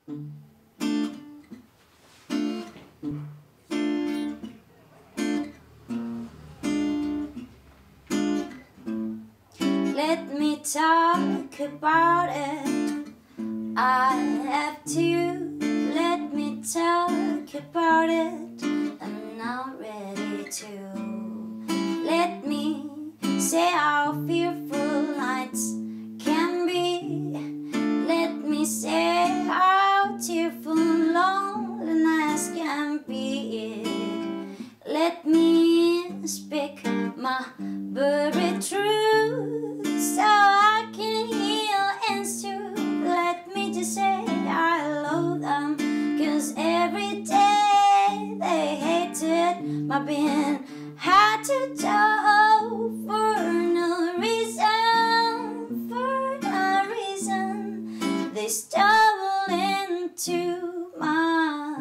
Let me talk about it. I have to. Let me talk about it. I'm not ready to. Let me say how fearful nights can be. Let me say how tearful loneliness can be. Let me speak my buried truth so I can heal and soothe. Let me just say I love them, 'cause every day they hated my being. Had to do for no reason, for no reason. They stumble into my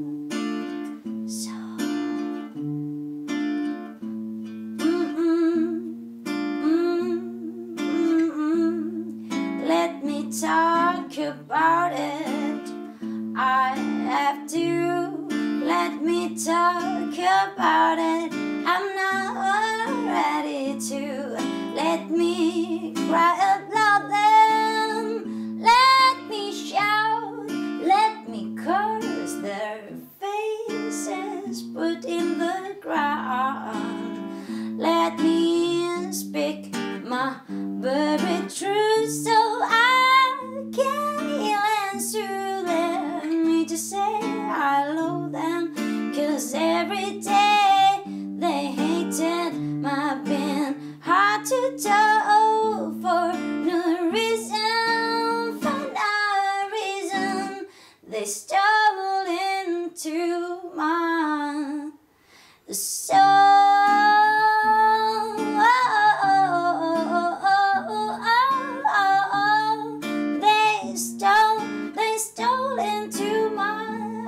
soul. Let me talk about it. I have to. Let me talk about it. I'm not ready to. Let me cry about them. Let me shout. Let me curse their faces put in the ground. Let me speak my buried truth so I can heal and soothe. Let me just say I love them, 'cause every day they hated my being. Hard to tell for no reason, for no reason. They stumble into my soul. They stole into my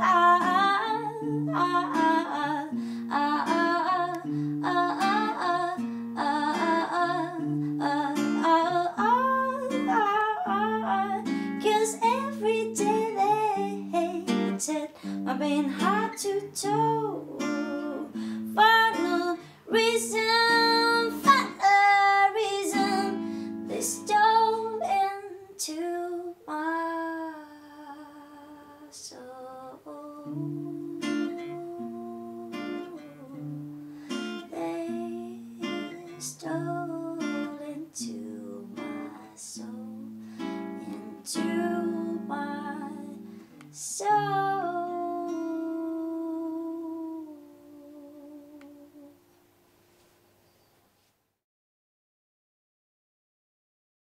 cause every day they hated my being. Hard to tell for no reason, for no reason. They stole into my soul. They stole into my soul, into my soul.